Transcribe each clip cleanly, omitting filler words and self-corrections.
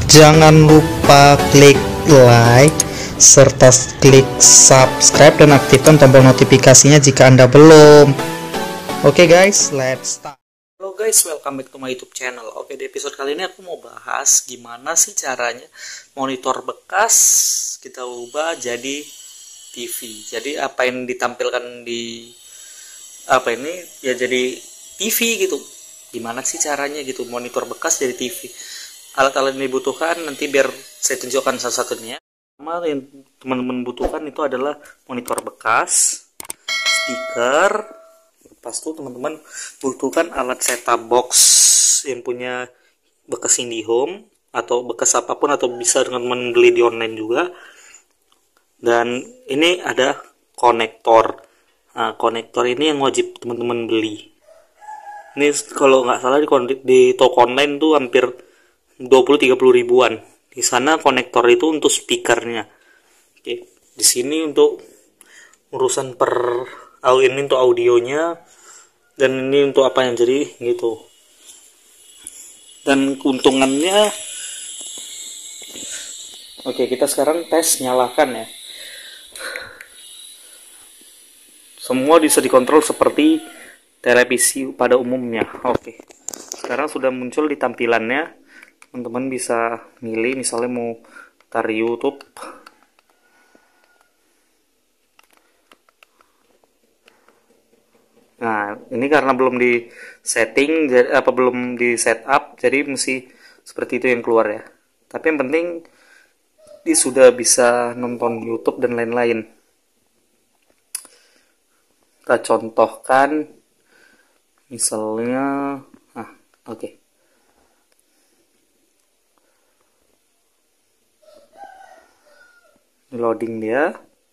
Jangan lupa klik like serta klik subscribe dan aktifkan tombol notifikasinya jika Anda belum. Oke guys, let's start. Halo guys, welcome back to my YouTube channel. Oke, di episode kali ini aku mau bahas gimana sih caranya monitor bekas kita ubah jadi TV. Jadi apa yang ditampilkan di ini ya jadi TV gitu. Gimana sih caranya gitu monitor bekas jadi TV? Alat-alat yang dibutuhkan nanti biar saya tunjukkan salah satunya. Pertama yang teman-teman butuhkan itu adalah monitor bekas, speaker. Lepas itu teman-teman butuhkan alat set-top box yang punya bekas IndiHome atau bekas apapun, atau bisa teman-teman beli di online juga. Dan ini ada konektor. Nah, konektor ini yang wajib teman-teman beli. Ini kalau nggak salah di toko online tuh hampir 20-30 ribuan. Di sana konektor itu untuk speakernya. Oke, di sini untuk urusan ini untuk audionya, dan ini untuk apa yang jadi gitu. Dan keuntungannya, oke, kita sekarang tes nyalakan ya. Semua bisa dikontrol seperti televisi pada umumnya. Oke, sekarang sudah muncul di tampilannya. Teman-teman bisa milih, misalnya mau tarik YouTube. Nah, ini karena belum di setting, belum di setup, jadi mesti seperti itu yang keluar ya. Tapi yang penting ini sudah bisa nonton YouTube dan lain-lain. Kita contohkan, misalnya, oke. Loading dia.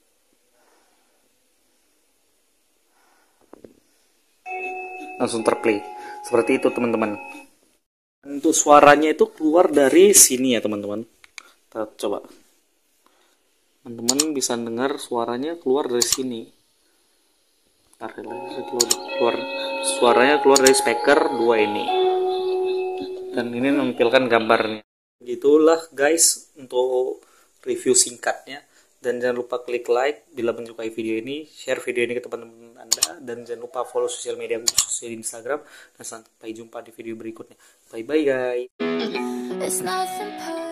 Langsung terplay. Seperti itu teman-teman. Untuk suaranya itu keluar dari sini ya teman-teman. Kita coba. Teman-teman bisa dengar suaranya keluar dari sini. Suaranya keluar dari speaker 2 ini. Dan ini menampilkan gambarnya. Gitulah guys untuk review singkatnya. Dan jangan lupa klik like bila menyukai video ini, share video ini ke teman-teman Anda, dan jangan lupa follow sosial media khususnya di Instagram. Dan sampai jumpa di video berikutnya. Bye bye guys.